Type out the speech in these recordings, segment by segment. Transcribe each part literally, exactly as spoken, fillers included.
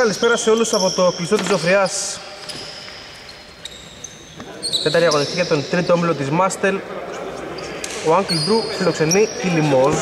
Καλησπέρα σε όλους από το κλειστό της Ζωφριάς. Τέταρτη αγωνιστική για τον τρίτο όμιλο της Μάστελ. Ο Uncle Drew φιλοξενεί τη Λιμόζ.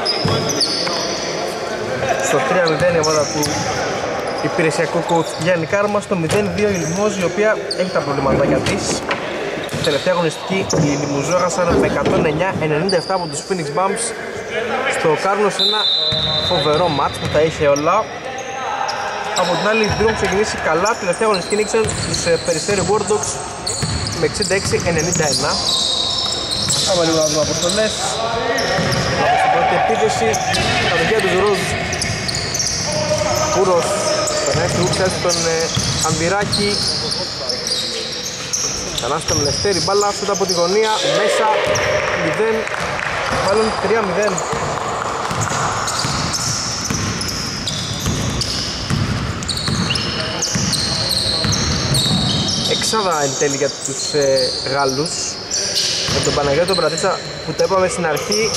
Στο τρία μηδέν η ομάδα του υπηρεσιακού coach Γιάννη Κάρμα. Στο μηδέν δύο η Λιμόζ, η οποία έχει τα προβληματάκια της. Τελευταία αγωνιστική οι Λιμουζό έχασαν με εκατόν εννιά ενενήντα επτά από τους Phoenix Bumps στο Κάρνος, ένα φοβερό μάτς που τα είχε όλα. Από την άλλη, οι Drew έχουν ξεκινήσει καλά. Τελευταία αγωνιστική νίκησαν τους Περιστέρι War Dogs με εξήντα έξι ενενήντα ένα. Πάμε λίγο να δούμε αποστολές. Από στην πρώτη επίθεση, κατοχία τους Ροζ. Πούρος, περνάει στη γούψη τον Ανδυράκη. Ξανά στον Λευτέρη, μπάλα σούτα από τη γωνία, μέσα, μηδέν, μάλλον τρία μηδέν. Εξάδα εν τέλει για τους ε, Γάλλους, με τον Παναγιώτο Μπρατίτσα που το είπαμε στην αρχή.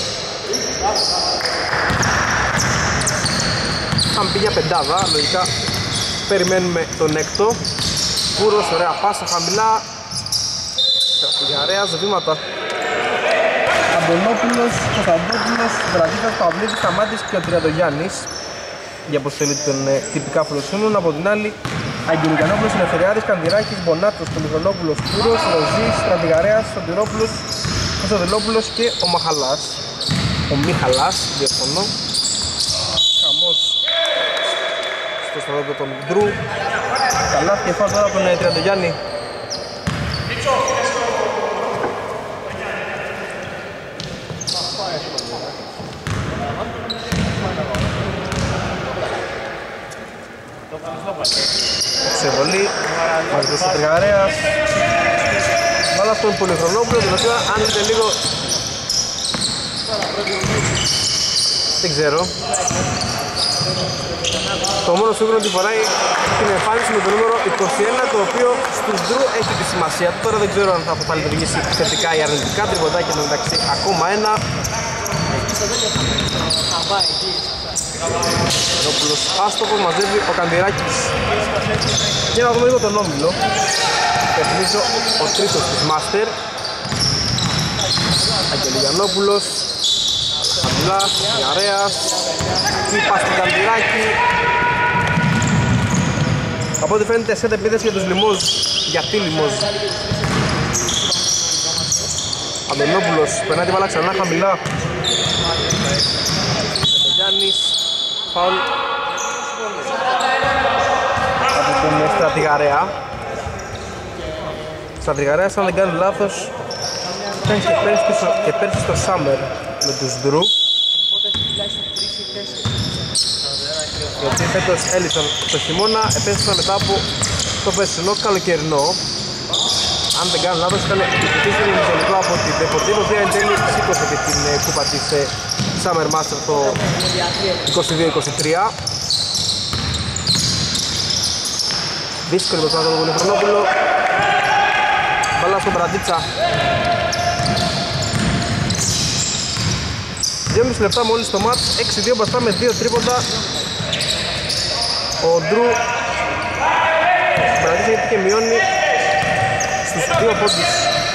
Αν πήγε πεντάδα, λογικά περιμένουμε τον έκτο. Πούρος, ωραία πάσα χαμηλά. Στρατηγαρέας, βήματα. Αντωνόπουλος, Κωνσταντόπουλος, Μπρατίτσας, Παυλίδης, Σταμάτης και ο Τριαντογιάννης για αποστολή των ε, τυπικά φιλοξενούν. Από την άλλη, Αγγελικανόπουλος, Ελευθεριάδης, Κανδυράκης, Μπονάτος, Πολυχρονόπουλος, Πούρος, Ροζής, Στρατηγαρέας, Σωτηρόπουλος, Κωνσταντελόπουλος και ο Μαχαλάς. Ο Μιχαλάς, διαφωνώ. Χαμός στο στρατόπεδο των Ντρου. Καλά και φάω τώρα από τον Τριαντογιάννη. Ξεβολή, μαζικός ο Τριγαρέας. Βάλα στον Πολυχρονόπουλο, την οποία αν δείτε λίγο δεν ξέρω. Το μόνο σίγουρο ότι φοράει την εμφάνιση με το νούμερο είκοσι ένα, το οποίο στους Drew έχει τη σημασία του. Τώρα δεν ξέρω αν θα, θα λειτουργήσει θετικά ή αρνητικά. Τριποντάκι εδώ μεταξύ, ακόμα ένα. Ρόπουλος άστοχος, μαζεύει ο Κανδυράκης. Και να δούμε λίγο τον όμιλο. Παιχνίζω ο τρίτος της Μάστερ. Αγγελιγιαννόπουλος, Χαμηλάς, Γιαρέας, Κύπα στην Κανδυράκη. Από ό,τι φαίνεται σετ επίθεση για τους Λιμόζ. Γιατί Λιμόζ? Αντωνόπουλος, περνάει τη βάλα ξανά χαμηλά. Γιάννης, φαουλ από τον Στρατηγαρέα. Στρατηγαρέας, αν δεν κάνει λάθος, ήταν και πέρσι, και πέρσι στο Summer με τους Drew. Γιατί φέτος έλειψαν το χειμώνα, επέστρεψαν μετά από το περσινό καλοκαιρινό. Αν δεν κάνω λάθος, ήταν επιτυχής ημιτελικό από την Deportivo, οποία εν τέλει σήκωσε και την κούπα της Summer Master το είκοσι δύο είκοσι τρία. Δύσκολη το τον Πολυχρονόπουλο. Μπαλά στον Μπραντίτσα. δυόμισι λεπτά μόλις στο μάτς, έξι δύο μπροστά με δύο τρίποντα. Ο Ντρου Μπραντίτσα γιατί και μειώνει στους δύο πόντους.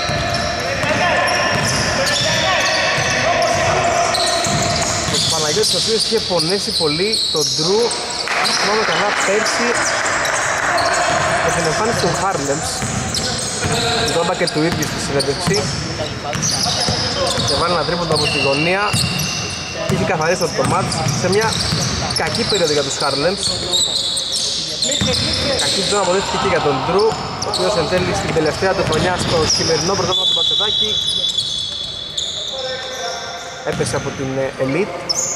Ο Παναγιώτης, ο οποίος είχε πονέσει πολύ τον Ντρου, θυμάμαι καλά πέρσι με την εμφάνιση του Harlems. Το είπα και του ίδιου στη συνέντευξη. Και βάλει ένα τρίποντο από τη γωνία. Είχε καθαρίσει το μάτς σε μια κακή περίοδο για τους Harlems. Κακή ζώνη αποδείχθηκε και για τον Ντρου, ο οποίος εν τέλει στην τελευταία του χρονιά στο χειμερινό πρωτάθλημα του Μπασκετάκι έπεσε από την Elite.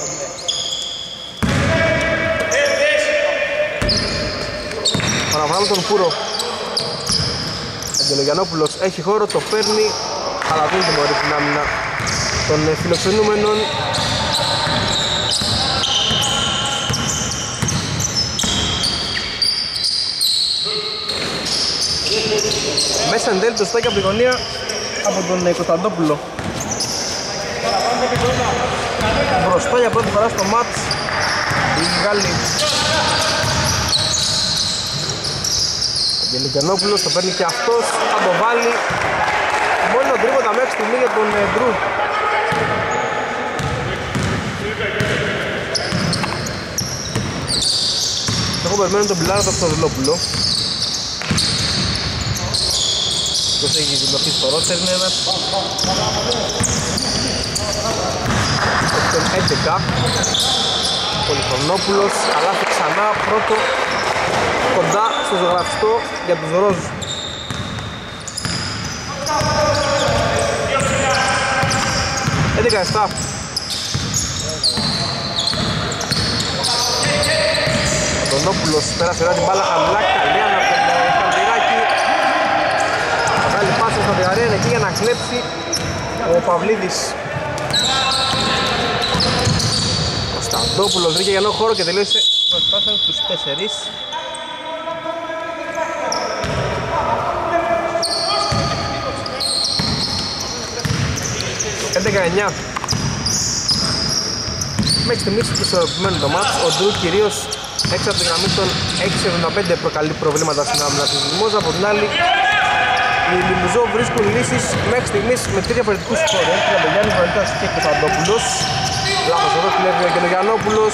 Παραβράμε τον Πούρο. Αγγελογιαννόπουλος έχει χώρο, το παίρνει, αλλά δεν τιμωρεί την άμυνα των φιλοξενούμενων. Μέσα εν τέλει το στέκει από τη γωνία από τον Κωνσταντόπουλο. Μπροστά για πρώτη φορά στο μάτς οι Γάλλοι. Γελικιανόπουλος το παίρνει και αυτός, θα το βάλει. Μόνο τρίποτα μέχρι στιγμή για τον Ντρου. Εγώ περιμένω τον Πιλάρο του Αυτοδηλόπουλο. Ποιος έχει δηλωθεί στο ρόστερ είναι ένας. Τον έντεκα. Πολυχρονόπουλος, καλάθι ξανά, πρώτο κοντά στο ζωγραφιστό για τους Ροζ. έντεκα επτά. Αντωνόπουλος πέρασε την μπάλα χαμηλά, καλή ανά τον Καντηράκη. Μεγάλη πάσα στα διαρρέα είναι εκεί για να κλέψει ο Παυλίδης. Ο Σταντόπουλος βρήκε για νέο χώρο και τελείωσε πρώτη πάσα στους τέσσερις. έντεκα εννιά. Μέχρι στιγμής του ισορροπημένου το μάτς, ο Ντρου κυρίως έξω από τη γραμμή των έξι εβδομήντα πέντε προκαλεί προβλήματα στην άμυνα της Λιμόζα. Από την άλλη, οι Λιμουζό βρίσκουν λύσεις μέχρι στιγμής με τρία διαφορετικούς χώρους. Για τον Γιάννη Βαλίτας και Κωνσταντόπουλος. Λάθος εδώ κλέβει ο Γελογιαννόπουλος.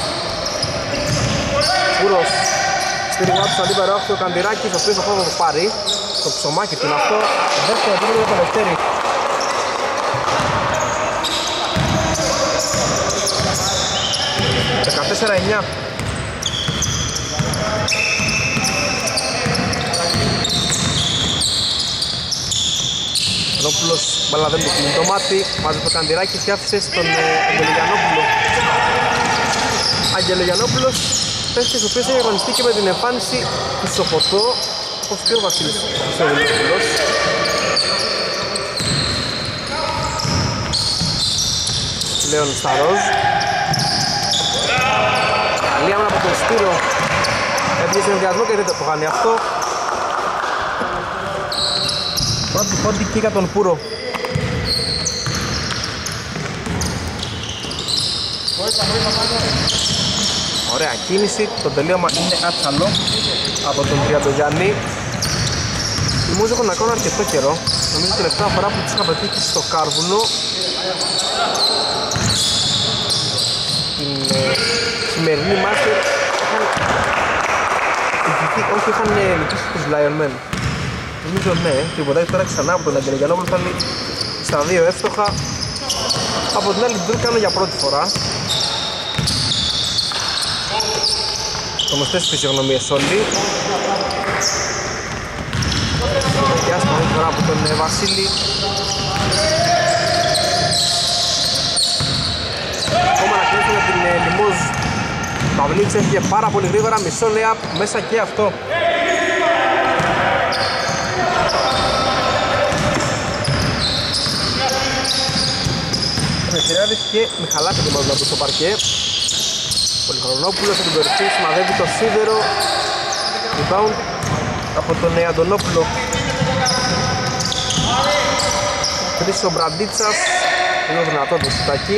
Κούρος στήριγμα του αντίπερα όχθη ο Καντηράκης, ο οποίος θα το πάρει. Το ψωμάκι του είναι αυτό. Δεύτερο τρίτο για τον Δευτέρη. δεκατέσσερα εννιά. Νόπουλος μπαλά δεν του κλείνει το μάτι, βάζει το Καντηράκη και άφησε στον Αγγελογιαννόπουλο. Αγγελογιαννόπουλος, παίχτης ο οποίος έχει αγωνιστεί και με την εμφάνιση του Σοφωτό, όπως και ο Βασίλης Χρυσοδηλόπουλος. Λέων στα Ροζ. Καλή άμυνα από τον Σπύρο. Έπιασε ενδιασμό και δεν το κάνει αυτό. Πρώτη πόντη και για τον Πούρο. Ωραία κίνηση, το τελείωμα είναι άτσαλο από τον Τριαντογιάννη. Οι Μούζοι έχουν να κάνουν αρκετό καιρό. Νομίζω τελευταία φορά που τους είχα πετύχει στο Κάρβουνο την ε, σημερινή μάστερ είχαν όχι είχαν νικήσει τους Lion Men. Νομίζω ναι, τίποτα, τώρα ξανά από τον Αγγελογιαννόπουλο πάλι στα δύο εύστοχα. Από την άλλη Ντρου κάνω για πρώτη φορά. Γνωστές φυσιογνωμίες όλοι. Διάστημα αυτή φορά από τον Βασίλη. Ακόμα να κλείσουμε την Λιμόζ. Ο Παυλίτης έφυγε πάρα πολύ γρήγορα, μισό layup μέσα και αυτό. Μεσηριάδης και Μιχαλάκη ετοιμάζουν από στο παρκέ. Πολυχρονόπουλος από την κορυφή σημαδεύει το σίδερο. Rebound από τον Αντωνόπουλο. Τρεις ο Μπραντίτσας. Είναι δυνατό το σουτάκι.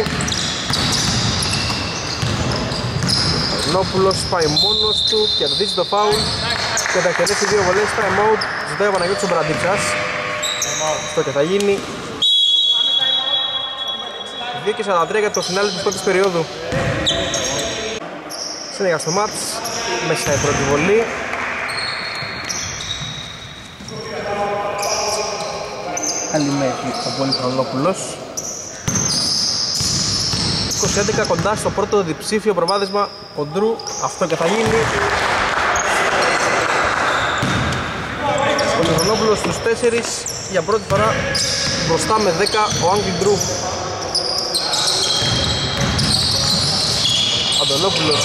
Αντωνόπουλος πάει μόνος του, κερδίζει το φάουλ και θα εκτελέσει δύο βολές time out. Ζητάει ο Παναγιώτης ο Μπραντίτσας. Αυτό και θα γίνει δύο και σαράντα τρία για το φινάλι της πρώτης περίοδου. Συνέχεια στο μάτς, μέσα η πρώτη βολή. Άλλη μέχρι ο Πολυχρονόπουλος. είκοσι έντεκα κοντά στο πρώτο διψήφιο προβάδισμα ο Ντρου. Αυτό και θα γίνει. Ο Πολυχρονόπουλος στους τέσσερις για πρώτη φορά μπροστά με δέκα ο Άγγλι Ντρου. Αντωνόπουλος.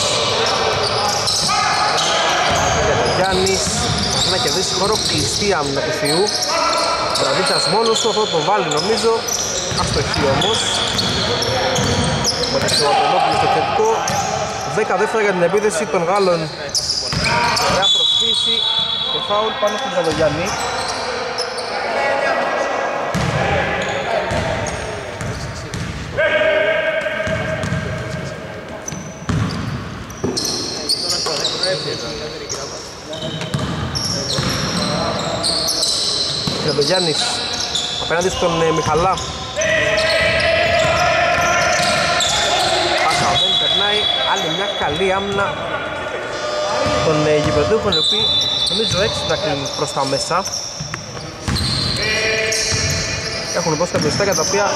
Γιάννης να κερδίσει χώρο, κλειστή άμυνα του Θείου. Βραδίτσας μόνος του, αυτό το βάλει νομίζω. Αστοχή όμως. Μεταξύ ο Αντωνόπουλος στο θετικό. δέκα δεύτερα για την επίθεση των Γάλλων. Ωραία προσφύση και φάουλ πάνω στον Καλογιάννη. Τραντογιάννης απέναντι στον ε, Μιχαλά. Πάσα δεν περνάει, άλλη μια καλή άμυνα των ε, γηπεδούχων, οι οποίοι νομίζω έξυπνα κλείνουν προς τα μέσα. Έχουν δώσει τα πιστάκια τα οποία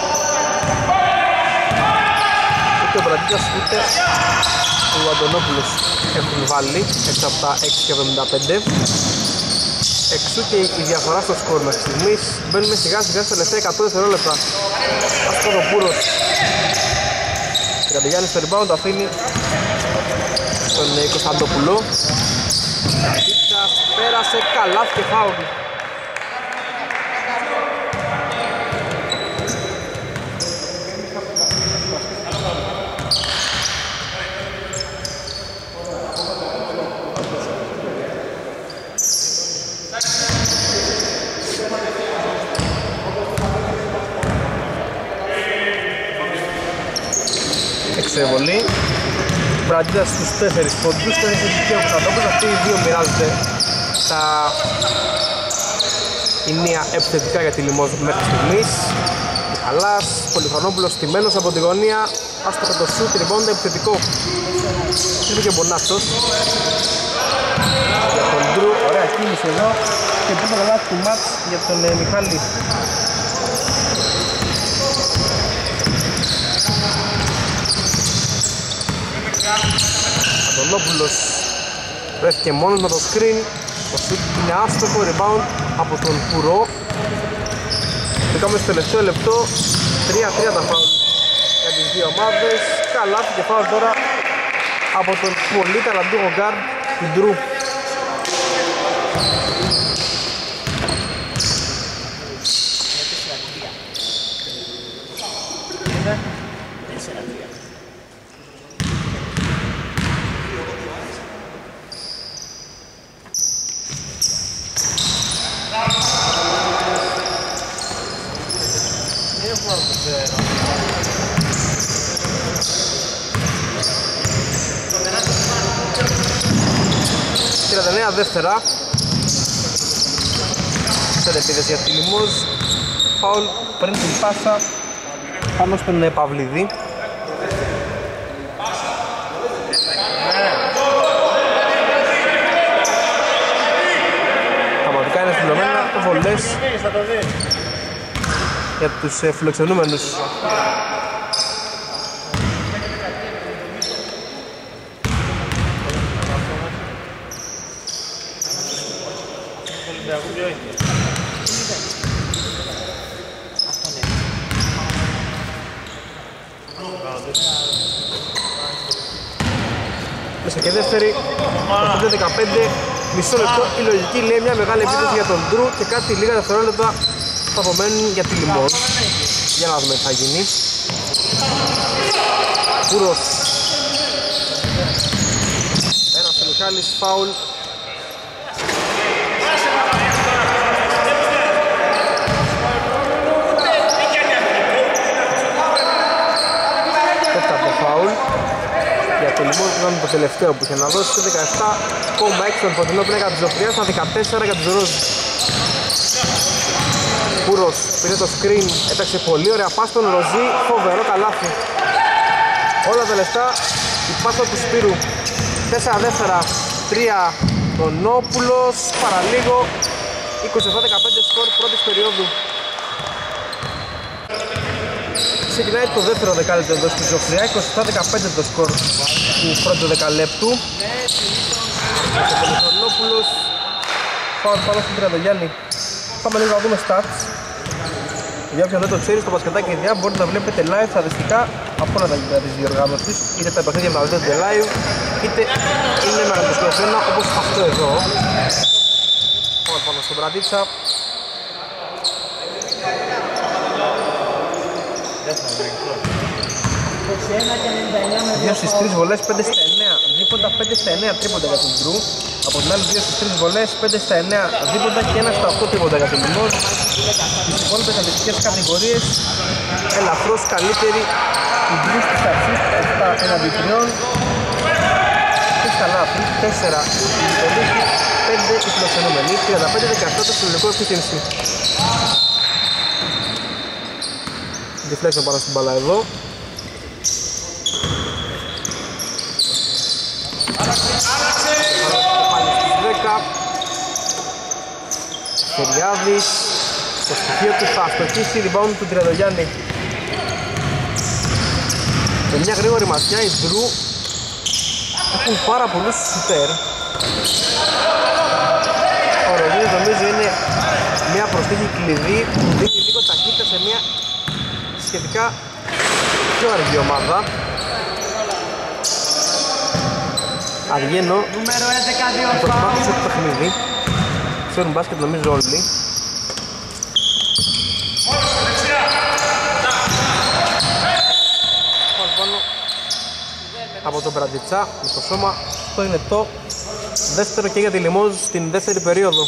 ούτε ο Μπραντίτας ούτε ο Αντωνόπουλος έχουν βάλει έξω από τα έξι και εβδομήντα πέντε. Εξού και η διαφορά στο σκορ μέχρι στιγμής. Μπαίνουμε σιγά σιγά στα τελευταία εκατό δευτερόλεπτα. Ασκοδοπούρος Τραντογιάννης στο rebound, το αφήνει στον Κωνσταντόπουλο. Μπραντίτσας πέρασε, καλά και φάουλ. Εξεβολή. Μπραντίτας στους τέσσερις πόντους, τέσσερις και ο Κωνσταντόπουλος. Αυτοί οι δύο μοιράζονται τα ενία επιθετικά για τη Λιμόζ μέχρι στιγμής. Μιχαλάς, Πολυχρονόπουλος στημένος από τη γωνία. Άστοχο το σουτ, rebound επιθετικό. Είναι και Μπονάτσος για τον Ντρου. Ωραία κίνηση εδώ και πρώτο καλάθι του μάτς για τον ε, Μιχάλη. Αντωνόπουλος βρέθηκε μόνος με το screen. Το shoot είναι άστοχο, rebound από τον Κουρό. Μπήκαμε στο τελευταίο λεπτό. τρία τρία τα φάουλ για τις δύο ομάδες. Καλάθι και φάουλ τώρα από τον πολύ ταλαντούχο γκάρντ του Ντρου. τριάντα εννέα δεύτερα. Στην επίδεση για τη Λιμόζ. Φάουλ πριν την πάσα πάνω στον Παυλίδη. Τα μαθητικά είναι συμπληρωμένα, βολές για τους φιλοξενούμενους. Μέσα και δεύτερη, πέντε δεκαπέντε, μισό λεπτό, η λογική λέει μια μεγάλη επίθεση για τον Ντρου και κάτι λίγα δευτερόλεπτα θα απομένουν για τη Λιμόζ. Για να δούμε τι θα γίνει. Κούρος. Ένας ο Μιχάλης, φάουλ. Τέταρτο φάουλ για το Λιμόζ, ήταν το τελευταίο που είχε να δώσει. δεκαεπτά κόμμα έξι τον φωτεινό πλέγα της Ζωφριάς, στα δεκατέσσερα για τους Ροζ. Κούρος πήρε το screen, έταξε πολύ ωραία πας στον Ροζί, φοβερό καλάθι. Όλα τα λεφτά, η πάσα του Σπύρου. τέσσερα δεύτερα, τρία Τονόπουλος, παραλίγο, είκοσι επτά δεκαπέντε σκορ πρώτης περίοδου. Ξεκινάει το δεύτερο δεκάλεπτο εδώ στη Ζωφριά, είκοσι επτά δεκαπέντε το σκορ του πρώτου δεκαλέπτου. Ο Τονόπουλος, πάω πάνω στον Τραντογιάννη. Πάμε λίγο να δούμε stats. Για όποιον δεν το ξέρει, στο μπασκετάκι ιδέα μπορείτε να βλέπετε live στατιστικά από όλα τα γήπεδα της διοργάνωσης. Είτε τα παιχνίδια να δείτε live, είτε είναι μαγνητοσκοπημένα όπως αυτό εδώ. Πάμε πάνω στον Μπραντίτσα. δύο στις τρεις βολές, πέντε στα εννέα δίποντα, πέντε στα εννέα τρίποντα για τον Ντρου. Από την άλλη δύο στις τρεις βολές, πέντε στα εννέα δίποντα και ένα στα οκτώ τρίποντα για τον Λιμόζ. Τις υπόλοιπες αθλητικές κατηγορίες ελαφρώς καλύτερη. Η Ντρου στις αρχές επτά έναντι τριών και στα λάθη τέσσερα. πέντε οι φιλοξενούμενοι, τριάντα πέντε δεκαεπτά το συνολικό efficiency. Deflection πάνω στην μπάλα εδώ. Πάλι στις δέκα. Φεριάδης στο στοιχείο του θα αστοχίσει rebound του Τριαντογιάννη. Με μια γρήγορη ματιά οι Drew έχουν πάρα πολλούς σουτέρ. Ο Ροδίνης νομίζω είναι μια προσθήκη κλειδί που δίνει λίγο ταχύτητα σε μια σχετικά πιο αργή ομάδα. Αργένο προσπάθησε το παιχνίδι. Ξέρουν μπάσκετ νομίζω όλοι. Από τον Μπραντιτσά με το σώμα. Αυτό είναι το δεύτερο και για τη Λιμόζ στην δεύτερη περίοδο.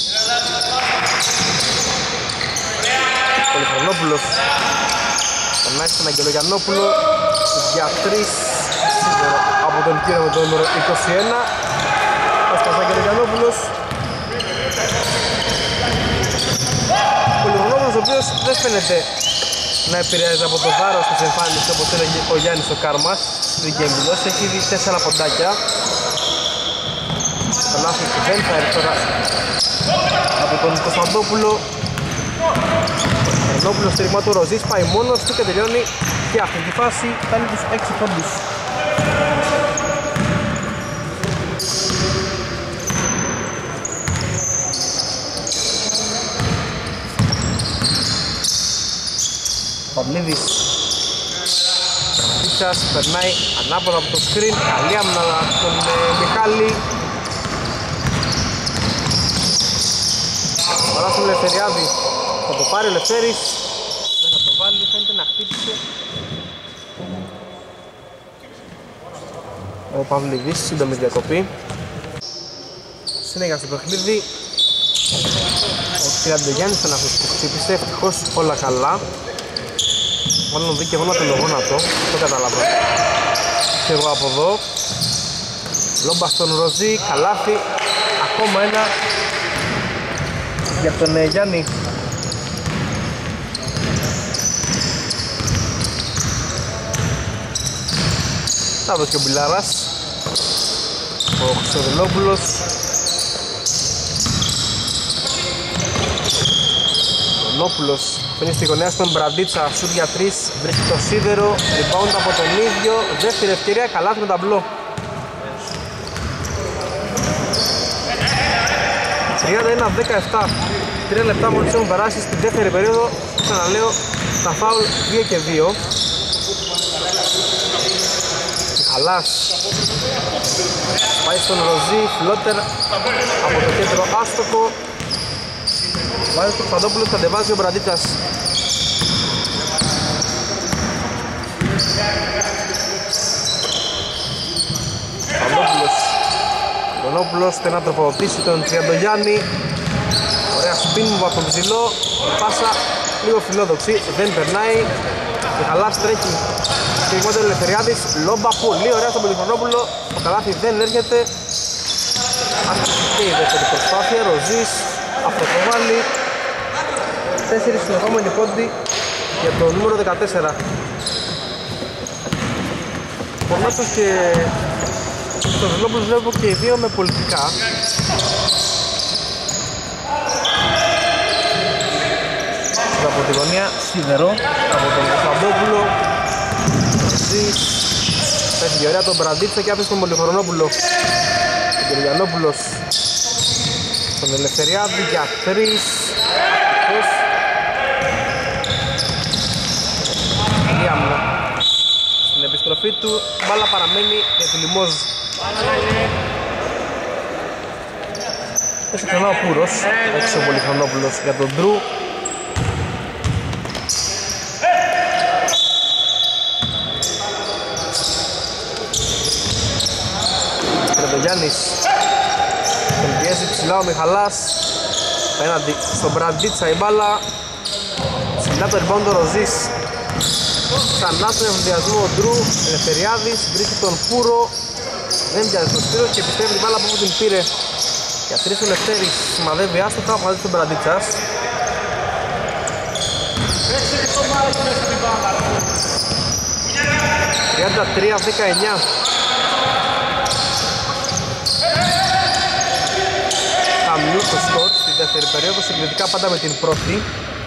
Πολυχρονόπουλος περνάει στον Αγγελογιαννόπουλο για τρεις σίγουρο από τον κύριο με το νούμερο είκοσι ένα. Κώστας Αγγελογιαννόπουλος, Πολυχρονόπουλος ο οποίος δεν φαίνεται να επηρεάζει από το βάρος της εμφάνισης όπως έλεγε ο Γιάννης ο Κάρμας στην Γκέμπιλος. Έχει ήδη τέσσερα ποντάκια. Το λάθος του δεν θα έρθει τώρα από τον Κωνσταντόπουλο. Ο Κωνσταντόπουλος στήριγμα του Ροζής πάει μόνος του και τελειώνει και αυτή τη φάση φτάνει τους έξι πόντους. Παυλίδης Πίτσας περνάει ανάποδα από το screen, καλή άμυνα τον ε, Μιχάλη. Παρά στον Ελευθεριάδη θα το πάρει ο Ελευθέρης, δεν θα το βάλει, φαίνεται να χτύπησε ο Παυλίδης, σύντομη διακοπή. Συνέχεια στο παιχνίδι ο Τριαντογιάννης ήταν αυτός που χτύπησε, ευτυχώς όλα καλά. Μάλλον δει και εγώ να το λογόνατο, το κατάλαβα. Και εγώ από εδώ. Λόμπα στον Ροζή, καλάθι. Ακόμα ένα για τον ε, Γιάννη. Θα δώσει και ο Μπιλάρας. Ο Χρυστοδηλόπουλος. Ο Νόπουλος παίρνει στη γωνία στον Μπραντίτσα, σουτ για τρεις, βρίσκει το σίδερο, rebound από τον ίδιο, δεύτερη ευκαιρία, καλάθι με ταμπλό. τριάντα ένα δεκαεπτά, τρία λεπτά μόλις έχουν περάσει στη δεύτερη περίοδο, ξαναλέω, τα φάουλ δύο και δύο. Μιχαλάς πάει στον Ροζή, φλότερ από το κέντρο άστοχο. Βάζει το Παντόπουλο, θα κατεβάζει ο Μπραντίτσας. Παντόπουλος Παντόπουλος θέλει να τροφοδοτήσει τον Τριαντογιάννη. Ωραία σπιν μου από τον ψηλό. Πάσα λίγο φιλόδοξη, δεν περνάει. Και Χαλάς τρέχει και λιγότερο Ελευθεριάδης. Λόμπα πολύ ωραία στον Πολυχρονόπουλο. Το καλάθι δεν έρχεται. Άρχισε και η δεύτερη προσπάθεια. Ροζής αυτοκοβάλλει. Τέσσερις συνεχόμενοι πόντι για το νούμερο δεκατέσσερα. Πορνάσος και στο Βελόπουλος βλέπω και οι δύο με πολιτικά. Από τη γωνία σίδερο από τον Κωνσταντόπουλο. Πέφτει ωραία τον Μπραντίτσα και άφησε τον Πολυχρονόπουλο. Ο Κυριανόπουλος τον Ελευθεριάδη για τρεις. Στην επιστροφή του μπάλα παραμένει για τη Λιμόζ. Έχει ξανά ο Πούρος, έξω ο Πολυχρονόπουλος για τον Ντρου. Τρεντογιάννης τον πιέζει ψηλά ο Μιχαλάς απέναντι στον Μπραντίτσα η μπάλα. Ψηλά το rebound ο Ροζής. Ξανά στον εμβολιασμό ο Ντρου. Ελευθεριάδης βρίσκει τον Πούρο. Δεν πιάζει τον Σπύρο και πιστεύει την μπάλα από όπου την πήρε. Για τρεις ο Λευτέρης σημαδεύει άστοχα μαζί στον Μπραντίτσας. τριάντα τρία δεκαεννιά. Χαμηλού το σκορ στη δεύτερη περίοδο, συγκριτικά πάντα με την πρώτη.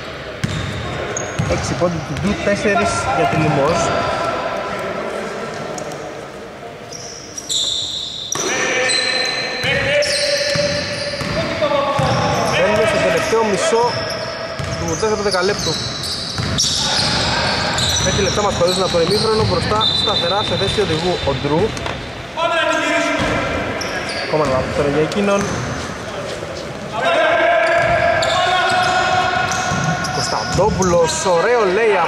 έξι πόντοι του Ντου, τέσσερα για τη Λιμόζ. Μπαίνουμε στο τελευταίο μισό του δεύτερου δεκαλέπτου. Πέντε λεπτά μας χωρίζουν από το ημίχρονο, μπροστά σταθερά σε θέση οδηγού ο Ντρου. Ακόμα ένα λάθος τώρα για εκείνον. Κωνσταντόπουλος, ωραίο lay-up.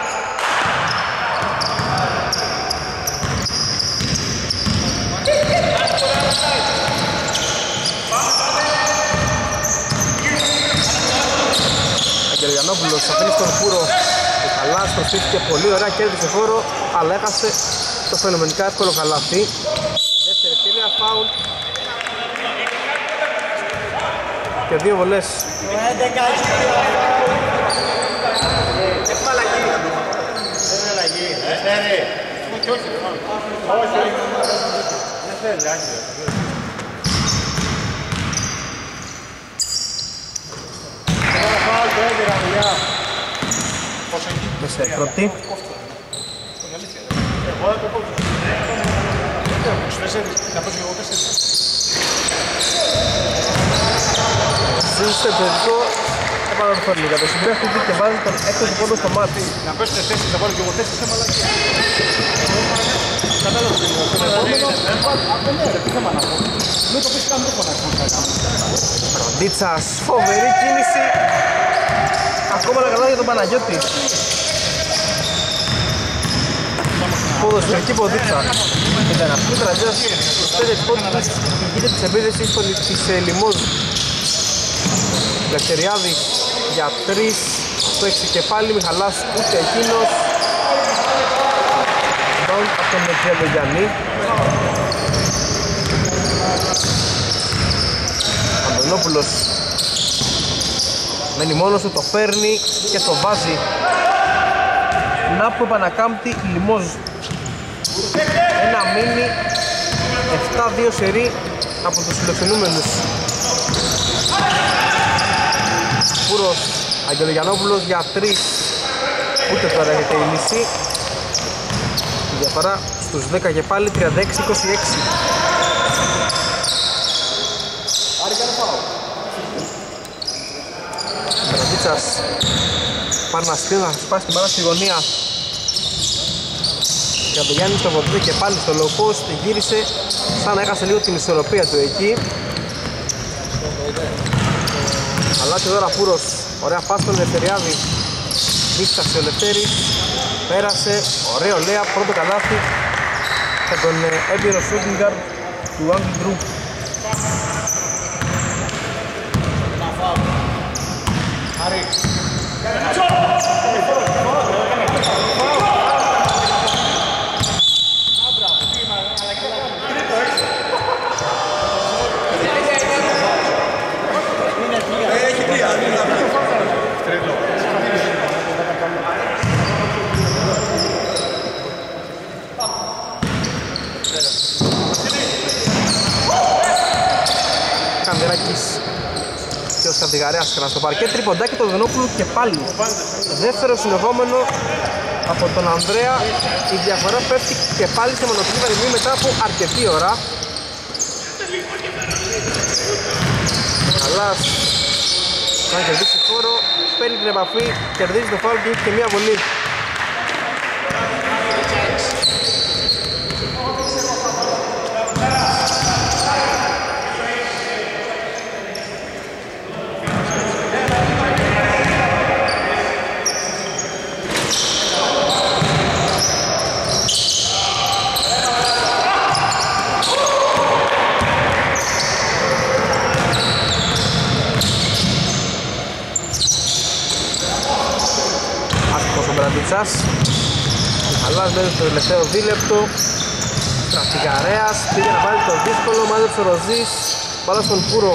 Αγγελιανόπουλος αφήνει στον Κούρο. Καλά στροφήθηκε πολύ ωραία, κέρδισε χώρο, αλλά έχασε το φαινομενικά εύκολο καλάθι. Δεύτερη ευκαιρία, φάουλ και δύο βολές. Μέσα η πρώτη. Σύντησε το επανορθώνει για το συμπρέχτη και βάζει τον έκτο πόντο στο μάτι. Να πέσουν τέσσερις, θα βάλω και εγώ τέσσερις, σε μαλακία. Κατάλαβα τι είναι. Τι θέμα να πω. Μην το πεις καν το φωνάξω. Ροντίτσας, φοβερή κίνηση. Ακόμα ένα καλά για τον Παναγιώτη. Ποδοσφαιρική ποδίτσα. Με την αναπτύξη τραντζίας στους πέντε πόντους ηγείται της επίδεσης της Λιμόζ. Λευτεριάδης για τρεις, το έξι και πάλι, Μιχαλάς ούτε εκείνος. Down από τον Μετζέλο Γιάννη. Αντωνόπουλος μένει μόνος του, το παίρνει και το βάζει. Να που επανακάμπτει η Λιμόζ. Ένα μίνι, επτά δύο σερί από τους φιλοξενούμενους. Πούρος, Αγγελογιαννόπουλος για τρεις, ούτε τώρα έχετε η λύση. Η διαφορά στους δέκα και πάλι, τριάντα έξι είκοσι έξι. Μπραντίτσας πάνε να στείλει να σπάσει την μπάλα στη γωνία. Για τον Γιάννη στο βοτρί και πάλι στο low post, γύρισε σαν να έχασε λίγο την ισορροπία του εκεί. Αλλάζει τώρα Πούρος, ωραία πάση στον Ελευθεριάδη. Δίστασε ο Λευτέρης, πέρασε, ωραίο λέα, πρώτο καλάθι για τον έμπειρο shooting guard του Άγγλου Ντρου. Κανδεράκης και ο Σκανδιγαρέας έκανα στο παρκέ, τριποντάκι του Δενόπουλου και πάλι δεύτερο συνεχόμενο από τον Ανδρέα. Η διαφορά πέφτει και πάλι σε μονοτική βαρυμή μετά από αρκετή ώρα. Αλλά να κερδίσει χώρο, παίρνει την επαφή, κερδίζει το φάουλ και έχει και μία βολή. Αλλάζει μέσα στο τελευταίο δίλεπτο. Στρατηγαρέας πήγε να βάλει το δύσκολο, μάζεψε ο Ροζής, μπάλα στον Πούρο.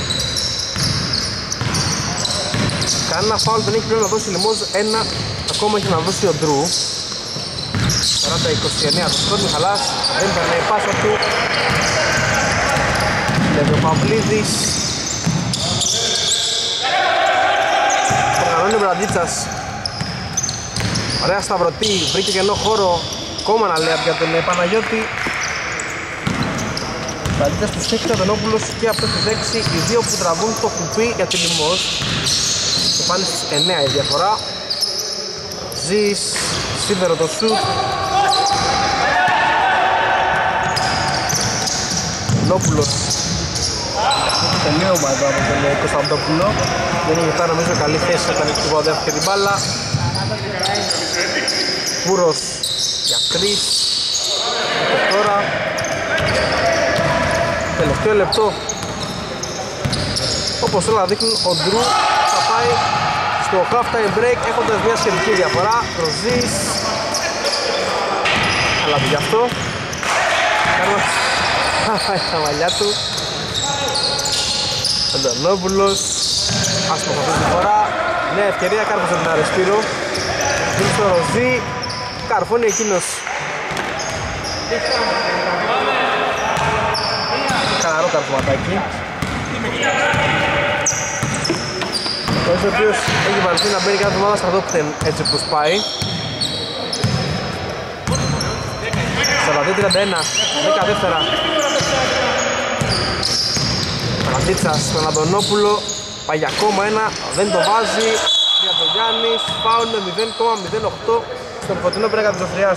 Κανένα φάουλ δεν έχει πλέον να δώσει Λιμόζ, ένα ακόμα έχει να δώσει ο Ντρου. σαράντα είκοσι εννέα το σκορ, Μιχαλάς δεν περνάει η πάσα του. Λέβει ο Παυλίδης. Προγραμμώνει ο Μπραντίτσας. Ωραία σταυρωτή, βρήκε κενό χώρο. Ακόμα ένα λέει για τον Παναγιώτη. Μπραντίτσας του στέκει ο Δενόπουλος και από τις έξι οι δύο που τραβούν το κουπί για τη Λιμόζ. Και πάλι στις εννέα η διαφορά. Ζης, σίδερο το σουτ. Νόπουλος. Τελείωμα εδώ από τον Κωνσταντόπουλο. Δεν είχε φτάσει νομίζω καλή θέση όταν υποδέχθηκε την μπάλα. Πούρος για τρεις. Και τώρα τελευταίο λεπτό. Όπως όλα δείχνουν, ο Ντρου θα πάει στο half time break έχοντας μια σχετική διαφορά. Ροζής. Αλλά γι' αυτό Κάρμας θα φάει τα μαλλιά του. Αντωνόπουλος. Άσπρος αυτή τη φορά. Νέα ευκαιρία, κάρφωσε την Αρεσπύρο. Δίνει στο Ροζή. Καρφώνει εκείνος. Καλαρό καρφωματάκι. Ο οποίος έχει βαρθεί να μπαίνει κάθε ομάδα στα top δέκα έτσι όπως πάει. σαράντα δύο τριάντα ένα, δέκα δεύτερα. Παραντίτσας στον Αντωνόπουλο, πάει για ακόμα ένα, δεν το βάζει. Για τον Γιάννης, φάουλ με μηδέν κόμμα μηδέν οκτώ στον φωτεινό πυρήνα της Ζωφριάς.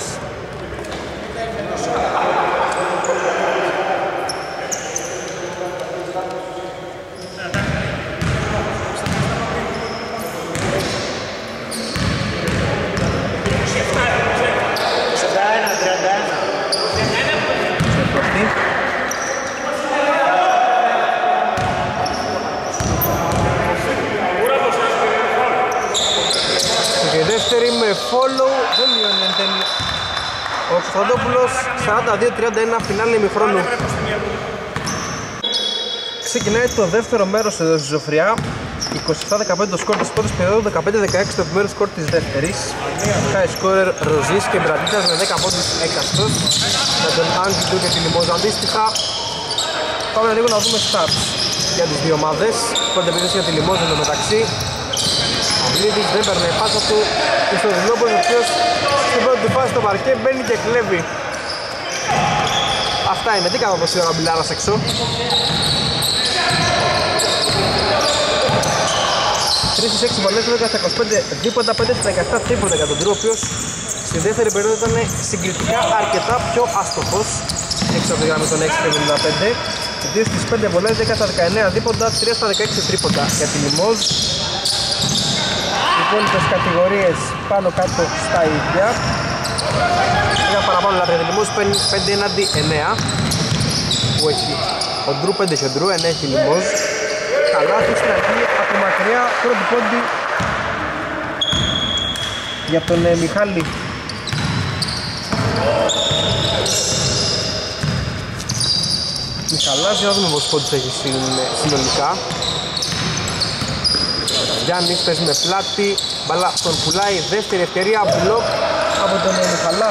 Με follow δεν μειώνει εν τέλει ο Κωνσταντόπουλος. Σαράντα δύο τριάντα ένα φινάλε ημιχρόνου. Ξεκινάει το δεύτερο μέρος εδώ στη Ζωφριά. είκοσι επτά δεκαπέντε το σκορ της πρώτης περίοδου, δεκαπέντε δεκαέξι το επιμέρους σκορ της δεύτερης. High scorer Ροζής και Μπραντίτσας με δέκα πόντους έκαστος. Με τον Άγγιτου και την Λιμόζα αντίστοιχα. Πάμε λίγο να δούμε stats για τις δύο ομάδες. Πρώτη επίθεση για τη Λιμόζα εδώ μεταξύ. Παυλίδης δεν παίρνει η πάσα του. Και στο Δινόπουλος ο οποίος στην πρώτη του φάση στο παρκέ μπαίνει και κλέβει. Αυτά είναι, τι κάνω τόση ώρα μπιλάρας έξω. τρεις στις έξι βολές, δέκα στα είκοσι πέντε δίποτα, πέντε στα δεκαεπτά τρίποτα για τον Τρου, ο οποίος στη δεύτερη περίοδο ήταν συγκριτικά αρκετά πιο άστοχος. Έξω από τη γραμμή των έξι εβδομήντα πέντε. δύο στις πέντε βολές, δέκα στα δεκαεννέα δίποτα, τρία στα δεκαέξι τρίποτα για την Λιμόζ. Οι υπόλοιπες κατηγορίες πάνω κάτω στα ίδια. Λίγα παραπάνω λάθη για την Λιμόζ, πέντε έναντι εννέα που έχει ο Ντρου, πέντε έχει ο Ντρου, εννέα έχει η Λιμόζ. Καλάθι στην αρχή από μακριά, πρώτη πόντι για τον ε, Μιχάλη. Μιχαλάς, για να δούμε πόσους πόντους έχει συνολικά. Γιάννης παίζει με πλάτη, μπαλά τον πουλάει, δεύτερη ευκαιρία, μπλοκ από τον ε, Μιχαλά.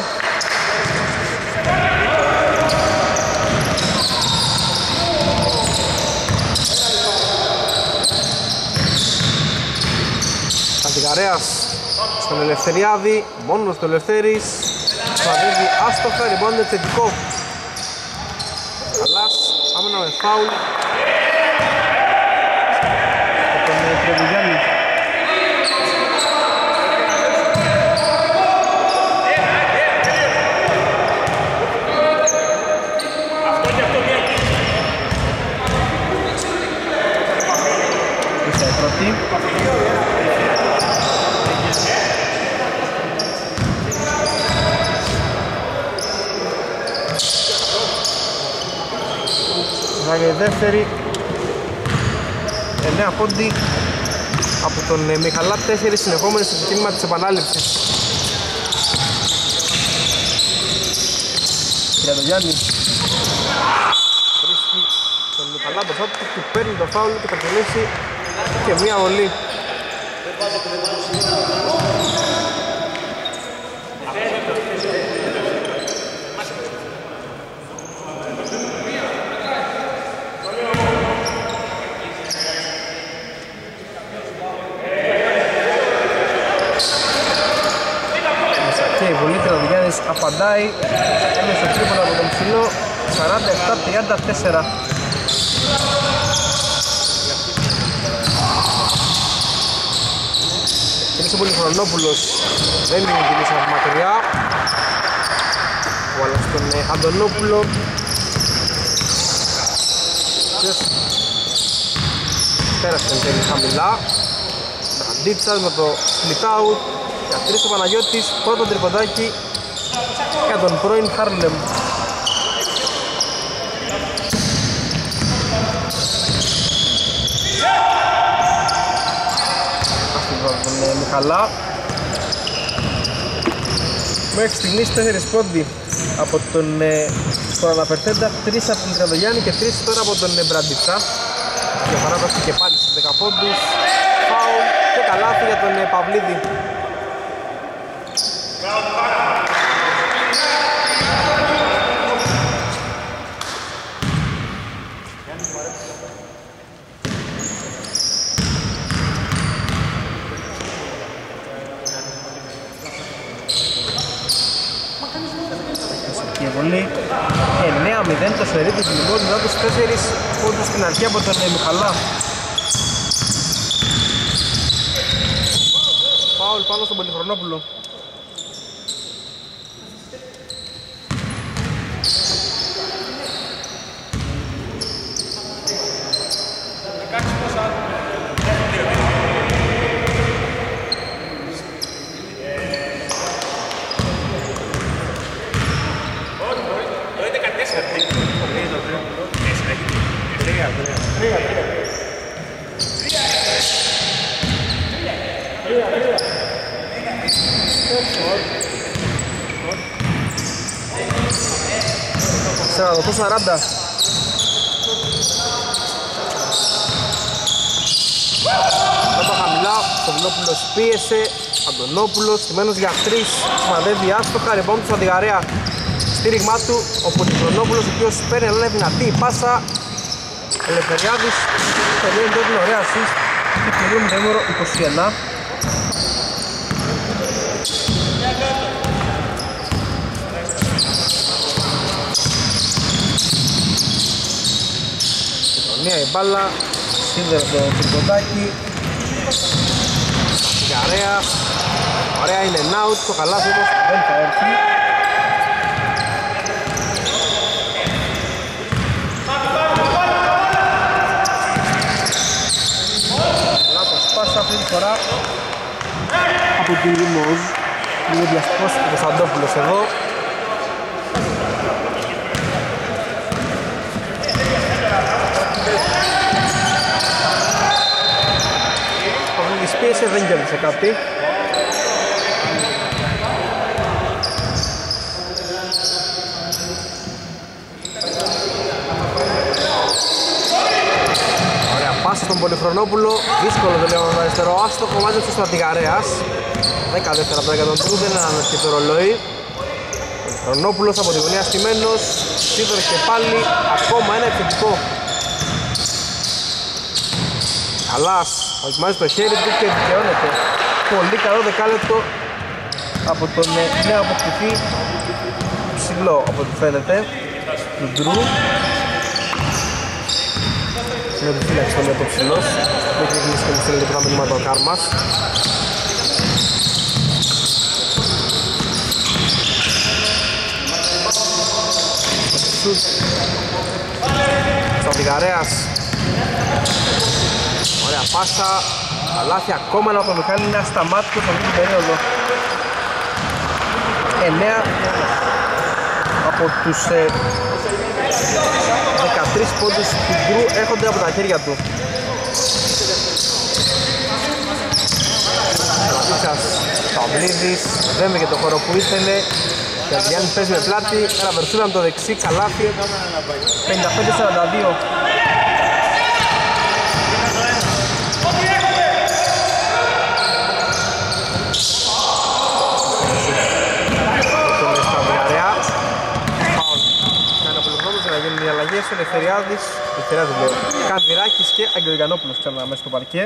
Καντιγαρέας στον Ελευθεριάδη, μόνος του Ελευθέρης, βαδίζει άστοχα, λοιπόν είναι θετικό. Καλάς, άμενα με φάουλ από τον Τρεβιγιάννη. Ήρθε η πρώτη. Για η δεύτερη, εννέα πόντι από τον ε, Μιχαλά, τέσσερις συνεχόμενες στο ξεκίνημα της επανάληψης. Για τον Γιάννη βρίσκει τον Μιχαλά μπροστά του που παίρνει το φάουλ και θα κερδίσει και μία βολή. Και η βολή Τραγουδιάννης απαντάει, έμεσα τρίποντα από τον ψηλό, σαράντα επτά τριάντα τέσσερα. Εμείς ο Πολυχρονόπουλος δεν είναι την ίσα από μακριά. Ο άλλος τον Αντωνόπουλο. Πέρασε την τέλη χαμηλά. Αντίτσας με το split out. Για τρεις ο Παναγιώτης, πρώτο τριποντάκι για τον πρώην Χάρλεμ. Τον Μιχαλά. Μέχρι στιγμής τέσσερις πόντι από τον προαναφερθέντα, τρεις από τον Τραγουδιάννη και τρεις τώρα από τον Μπραντιτσά. Και παράταση και πάλι στις δέκα πόντους. Φάουλ και καλάθι για τον Παυλίδη. εννέα μηδέν το σερί του Λιμός μετά τους τέσσερις πόντους στην αρχή από τον Μιχαλά. Φάουλ πάνω στον Πολυχρονόπουλο. σαράντα οκτώ σαράντα. Πρώτα χαμηλά, ο Βλόπουλος πίεσε, Αντωνόπουλος στημένος για τρεις, σημαδεύει άστοχα, rebound του Αντιγαρέα. Στήριγμά του ο Πολυχρονόπουλος, ο οποίος παίρνει αλλά είναι δυνατή η πάσα. Ελευθεριάδης τελειώνει τότε την ωραία assist και τελειώνει το νούμερο είκοσι ένα. Μία η μπάλα, σύνδερε το τριποντάκι. Αντιγαρέας, ωραία είναι out, το καλάθι όμως δεν θα έρθει. Αυτή τη φορά από την Λιμόζ. Είναι διαστικός ο Κωνσταντόπουλος εδώ. Ο Βούλης πίεσε, δεν κέρδισε κάτι. Στον Πολυχρονόπουλο, δύσκολο το λέω με αριστερό άστοχο, μάζεψε στο Αττιγαρέας. δέκα δεύτερα τώρα για τον Τρού, δεν είναι ανοιχτή το ρολόι. Πολυχρονόπουλος από τη γωνία στημένος, σίδωρε και πάλι, ακόμα ένα επιθετικό. Καλάς, δοκιμάζει το χέρι του και δικαιώνεται. Πολύ καλό δεκάλεπτο από τον νέο αποκτηθή ψηλό από ό,τι φαίνεται, του Τρού. Είναι επιφύλαξη τον νέο το ψηλός, δεν έχει κλείσει και μου στείλει τίποτα μήνυμα το Κάρμας. Σουτ Σταδιγαρέας, ωραία πάσα, καλάθι ακόμα ένα από το Μιχάλη, είναι ασταμάτητο σε αυτή την περίοδο. εννέα από τους ε, δεκατρείς πόντους του Γκρου έρχονται από τα χέρια του. Λαβίτσας, Παυλίδης, δεν και το χώρο που ήθελε. Και Γιάννης παίζει με πλάτη, ένα βερσούρα με το δεξί, καλάθι, πενήντα πέντε σαράντα δύο. Μιχαλάκης, Ελευθεριάδης, Ελευθεριάδης λέω, Κανδυράκης και Αγγελογιαννόπουλος ξανά μέσα στο παρκέ.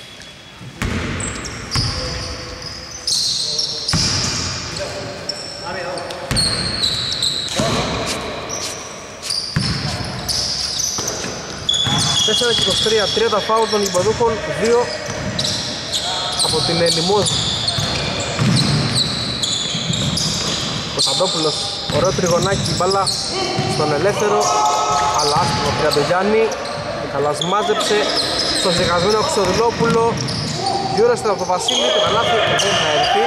τέσσερα και είκοσι τρία, τριάντα φάουλ των υποδούχων, δύο από την Λιμόζ. Κωνσταντόπουλος, ωραίο τριγωνάκι, μπάλα στον ελεύθερο, αλλά άσπρο Τριαντογιάννη. Μιχαλάς μάζεψε στον ζυγασμένο Χρυστοδουλόπουλο, διόρεστε από τον Βασίλη, το καλάθι δεν θα έρθει.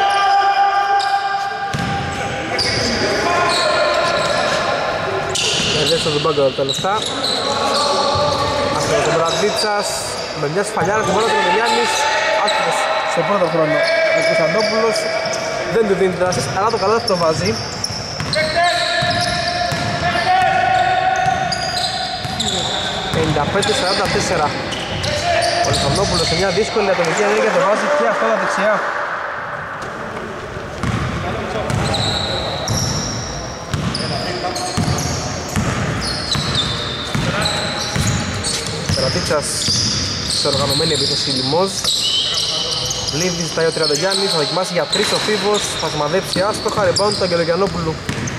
Εδέσαι τον πάγκο τα λεφτά. Άσπρο τον Μπραντίτσας, με μια σφαλιάρα του μόνο του Τριαντογιάννης, άσπρος στο πρώτο χρόνο. Ο Κωνσταντόπουλος δεν του δίνει δράσεις, αλλά το καλάθι το βάζει. πενήντα πέντε σαράντα τέσσερα. Ο Λιθανόπουλος σε μια δύσκολη ατομική ενέργεια το βάζει και αυτό τα δεξιά. Τερατίτσας σε οργανωμένη επίθεση Λιμόζ. Λίβη ζητάει ο Τριαντογιάννης, θα δοκιμάσει για τρεις ο Φίβος, θα σημαδέψει άστοχα, rebound του Αγγελογιαννόπουλου.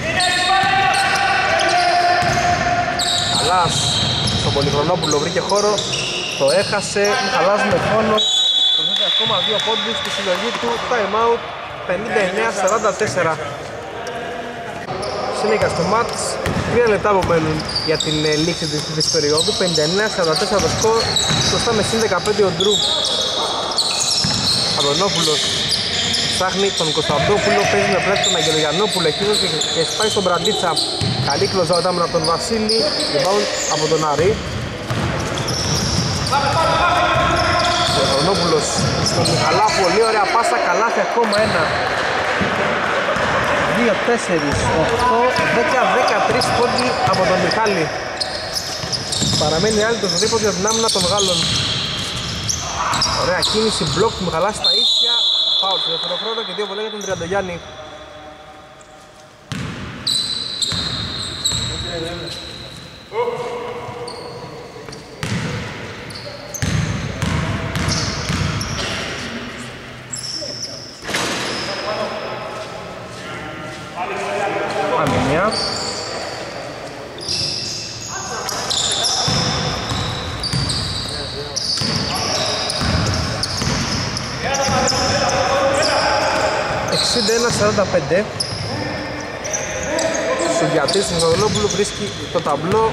Καλάς στον Πολυχρονόπουλο βρήκε χώρο, το έχασε, Μιχαλάς με χρόνο, προσθέτει ακόμα δύο πόντους στη συλλογή του, time out, πενήντα εννέα σαράντα τέσσερα. Συνέχεια στο μάτς, τρία λεπτά απομένουν για την λήξη της τρίτης περίοδου, πενήντα εννέα σαράντα τέσσερα το σκορ, μπροστά με συν δεκαπέντε ο Ντρου. Αντωνόπουλος ψάχνει τον Κωνσταντόπουλο, παίζει με πλέον τον Αγγελογιαννόπουλο εκείνος και σπάει στον Μπραντίτσα. Καλή κλωζάουτ άμυνα από τον Βασίλη, rebound από τον Άρη. Ο Αντωνόπουλος στον Μιχαλά, πολύ ωραία πάσα, καλάθι ακόμα ένα. δύο, τέσσερα, οκτώ, δέκα, δεκατρείς πόντοι από τον Μιχάλη. Παραμένει άλλη το δίποτο για την άμυνα των Γάλλων. Ωραία κίνηση, μπλοκ του Μιχαλά στα ίσια. Φάουλ στο δεύτερο χρόνο και δύο βολές για τον Τριαντογιάννη. Αμήνια. εξήντα ένα σαράντα πέντε. Στον διατήρηση του Μιχαλόπουλου βρίσκει το ταμπλό.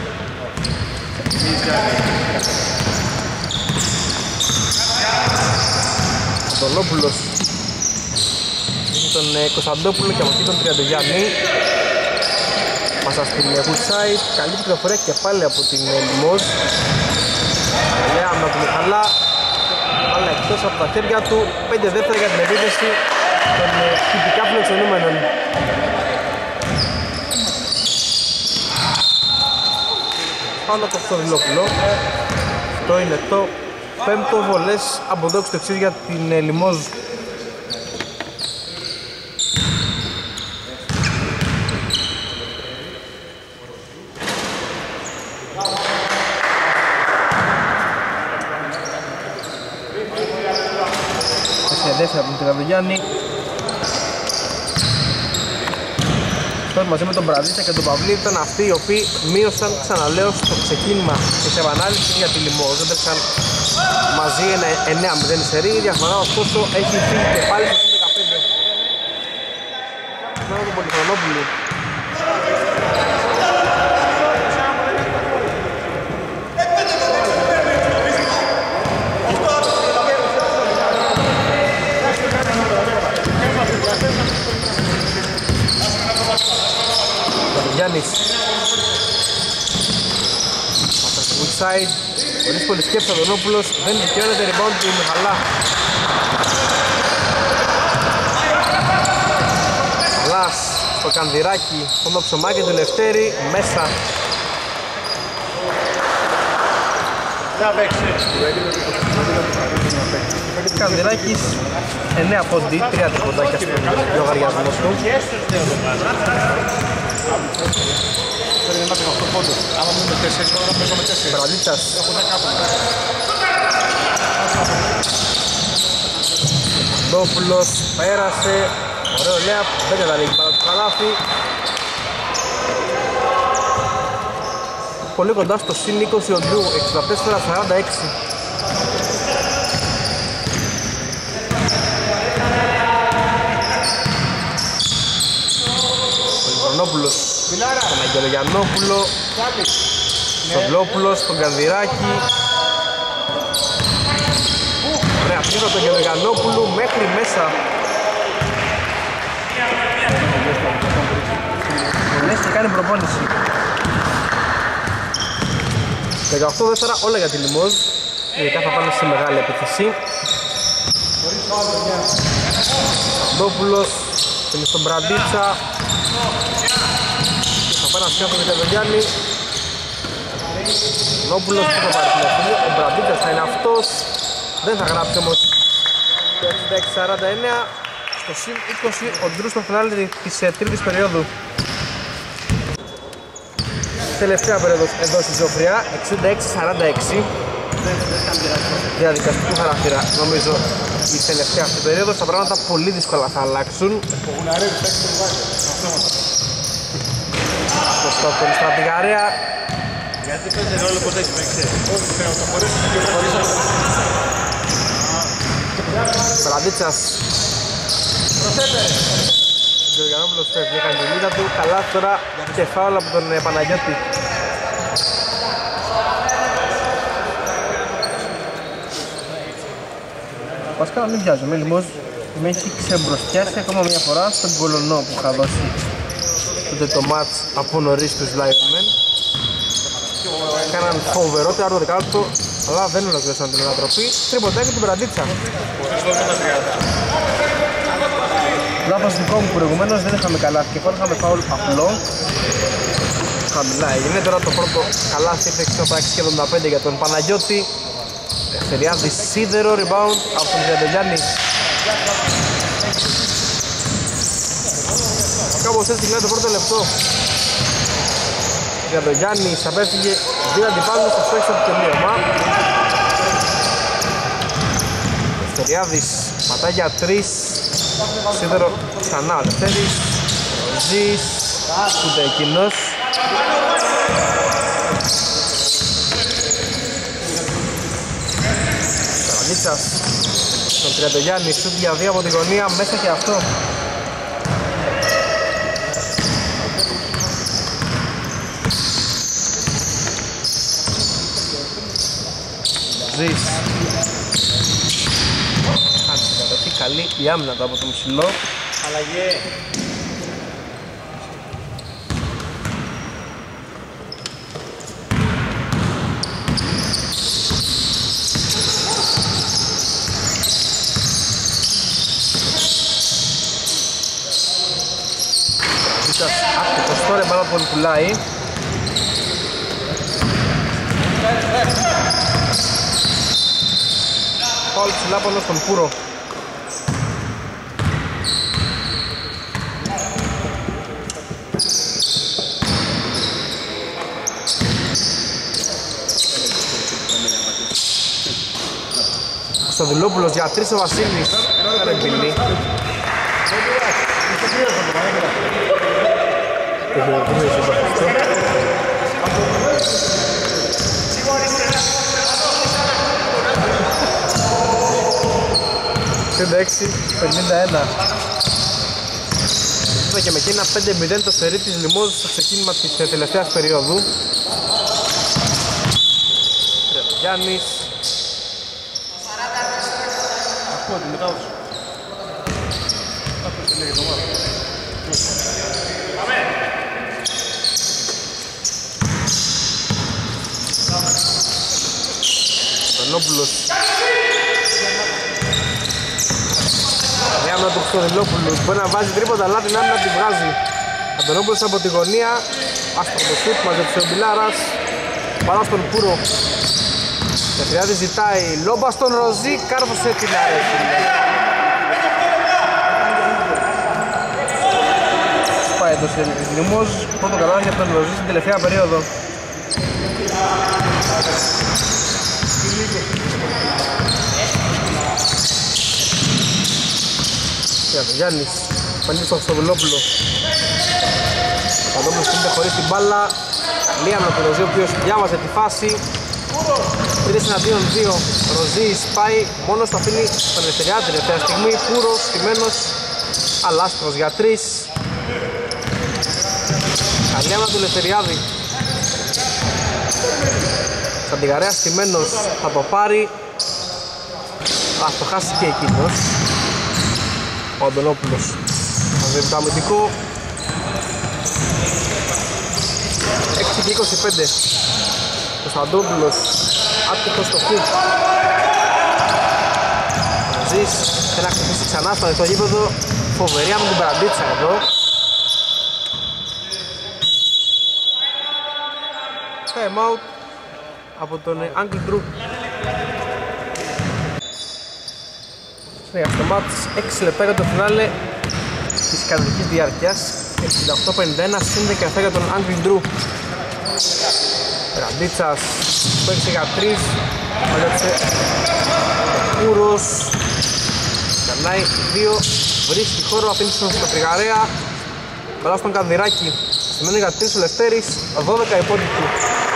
Ο Τολόπουλος βρίσκει τον Κωνσταντόπουλο και από εκεί τον Τριαντογιάννη. Πάσα στην Woodside, καλή κυκλοφορία και πάλι από την Λιμόζ. Καλέα με τον Μιχαλά, αλλά εκτός από τα χέρια του, πέντε δεύτερα για την επίθεση των τυπικά φιλοξενούμενων. Πάνω από το Χρυστοδουλόπουλο. Αυτό είναι το πέμπτο βολές από εδώ στο εξής για την Λιμόζ. Δεύτερα από τον Τριαντογιάννη. Τώρα μαζί με τον Μπραντίτσα και τον Παυλή ήταν αυτοί οι οποίοι μείωσαν, ξαναλέω, στο ξεκίνημα της επανάληψης για τη Λιμόζ. Έπαιξαν μαζί ένα εννέα μηδέν σερί, η διαφορά ωστόσο έχει φύγει και πάλι στο δεκαπέντε. Τώρα τον Πολυχρονόπουλου. Γιάννης πάσα στο Woodside, χωρίς πολύ σκέψη ο Αντωνόπουλος, δεν δικαιώνεται rebound του Μιχαλά. Μιχαλάς στο Κανδυράκι, στο ψωμάκι του Λευτέρη, μέσα. Κανδυράκης εννέα πόντι, τρία τριποντάκια στον λογαριασμό του. Πρέπει να είναι οκτώ πόντος. Άμα μην με τέσσερις, τώρα να παίζω με τέσσερις. Μπραντίτσας. Έχω δέκα άτομα. Ντόπουλος πέρασε. Ωραίο λεαπ, δεν καταλήγει παρά το καλάθι. Πολύ κοντά στο συν είκοσι ο Ντρου, εξήντα τέσσερα σαράντα έξι. Πολυχρονόπουλος στον Αγγελογιαννόπουλο, στον Βλόπουλο, στον Κανδυράκη. Ωραία, πίσω τον Αγγελογιαννόπουλου μέχρι μέσα. Λες και κάνει προπόνηση. δεκαοκτώ δεύτερα όλα για τη Λιμόζ. Ειδικά θα πάνε σε μεγάλη επίθεση. Ντόπουλος είναι στον Μπραντίτσα. Θα πάει να σκέφτομαι για τον Γιάννη. Ντόπουλος που θα πάρει την ευθύνη. Ο Μπραντίτσας θα είναι αυτός. Δεν θα γράψει όμως το εξήντα έξι σαράντα εννέα. Στο συν είκοσι ο Ντρου στο φινάλι της τρίτης περίοδου. Τελευταία περίοδος εδώ στη Ζωφριά, εξήντα έξι σαράντα έξι. Διαδικαστικού χαρακτήρα νομίζω η τελευταία αυτή περίοδος. Τα πράγματα πολύ δύσκολα θα αλλάξουν. Στο στόπ στα πηγαρέα. Γιατί παίζει ρόλο πως έχει παίξει. Όχι, θέλω να το χωρίσουμε και χωρίσαμε. Βραντίτσας. Ο Γεωργιανόπουλος φεύγει, έκανε τη λίδα του. Καλά τώρα και φάουλ από τον Παναγιώτη. Πασκάλα μην βιάζομαι, Λιμόζ με έχει ξεμπροστιάσει ακόμα μια φορά στον Κολονό που είχα δώσει τότε το μάτς από νωρίς τους Lionmen. Κάναν φοβερό τετάρτο δεκάλεπτο, αλλά δεν ολοκλήρωσαν την ανατροπή. Τριποντάκι του Βραντίτσα. Λάθος δικό μου προηγουμένως, δεν είχαμε καλάθι και πάλι είχαμε φάουλ απλό. Χαμηλά έγινε, τώρα το πρώτο καλάθι ήρθε εξήντα έξι εβδομήντα πέντε για τον Παναγιώτη. Δευτεριάδη σίδερο, rebound από τον Διαντελιάννη. Κάπως έτσι λέει το πρώτο λεπτό. Διαντελιάννης απέφυγε δύο αντιπάλους, θα στόχισε από το τελείωμα. Δευτεριάδης πατάει για τρεις. Σίδερο ξανά ο Δευτέρης. Ζης, ούτε εκείνος. Καρανίτσας στον Τριαντογιάννη, σούτ για δύο από τη γωνία, μέσα και αυτό. Ζης. Καλή η άμυνα του από το ψηλό. Αλλαγή. Βίτας άκουτος τώρα πάρα πολύ πουλάει. Φάουλ ψηλά πάνω στον Πούρο. Κωνσταντινόπουλος για τρεις ο Βασίλης. Άρα εμπειλή. εξήντα έξι πενήντα ένα. Είδα και με εκείνα πέντε μηδέν το σερί της Λιμόζ στο ξεκίνημα της τελευταίας περίοδου. Γιάννης. Ακούω τη μετάδοση. Αυτό σε λέγει το μάτι. Αντωνόπουλος. Η άμυνα του Χρυστοδηλόπουλου μπορεί να βάζει τρίποτα, αλλά την άμυνα τη βγάζει. Αντωνόπουλος από τη γωνία. Άστρο το σουτ, μαζέψε ο Μπιλάρας. Παρά στον Πούρο. Τεφριάδη ζητάει λόμπα στον Ροζί, κάρφωσε την αρέση. Σπάει εντός της Λιμός, πρώτο καλάθι για τον Λοζή στην τελευταία περίοδο. Γιάννης, πανίζει στον Χρυστοβουλόπουλο. Ο Παντόπουλος κινείται χωρίς την μπάλα. Λία με τον Ροζή, ο οποίος διάβασε τη φάση. Πήρε εναντίον δύο. Ροζή σπάει, μόνος το αφήνει στον ελευθεριάτη τελευταία στιγμή. Πούρος, στημένος, αλλά άστρος για τρεις. Καλή άμυνα του Ελευθεριάδη. Σαντιγαρέα στημένος, θα το πάρει. Α, το χάσει και εκείνος. Ο Αντωνόπουλος θα δει το αμυντικό. έξι και είκοσι πέντε. Ο Σαντόπουλος άτυχος στο χουπ. Ζης θέλει να χτυπήσει ξανά στο ανοιχτό γήπεδο. Φοβερία με την Μπραντίτσα εδώ. Time out από τον Άγγλ Ντρου. Για στο μάτς έξι λεπτά για το φινάλε της κανονικής διάρκειας. εξήντα οκτώ πενήντα ένα συν δεκαεπτά για τον Άγγλ Ντρου. Ραντίτσας που έξι για τρεις. Μαλέψε ο Κούρος. Κανάει δύο. Βρίσκει χώρο, αφήνει στον Τριγαρέα. Μπαλά στον Καδυράκη. Σημαίνει για τρεις ο Λευτέρης. δώδεκα υπότιτλοι.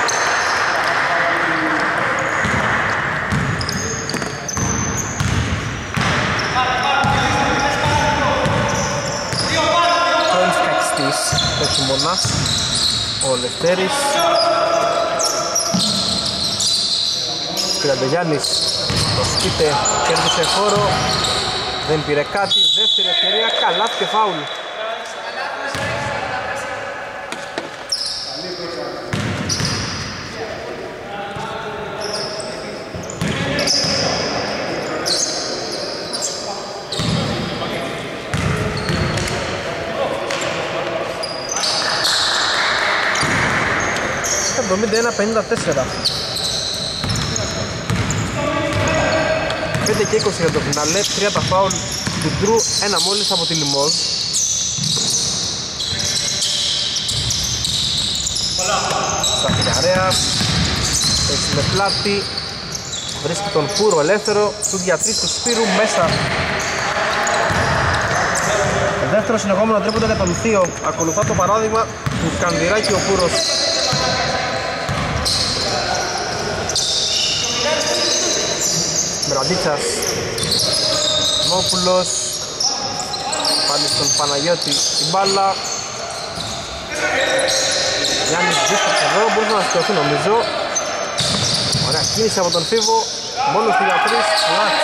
Ο Χειμωνάς, ο Λευτέρης. Πυραντογιάννης το σκείτε, κέρδισε χώρο, δεν πήρε κάτι, δεύτερη ευκαιρία, καλάθι και φάουλ. εβδομήντα ένα πενήντα τέσσερα. πέντε και είκοσι για το φινάλε, τρία τα φάουλ του Ντρου, ένα μόλις από τη Λιμόζ. Σταφιαρέας, έτσι με πλάτη, βρίσκει τον Πούρο ελεύθερο, του για τρεις του Σπύρου μέσα. Δεύτερο συνεχόμενο τρίποντο για τον Θείο, ακολουθά το παράδειγμα του Κανδυράκη ο Πούρος. Μπραντίτσας, Μόπουλος, πάλι στον Παναγιώτη την μπάλα. Γιάννης δίσταψε εδώ, μπορούσε να σηκωθεί νομίζω. Ωραία κίνηση από τον Φίβο, μόνος του για τρεις, λάτς.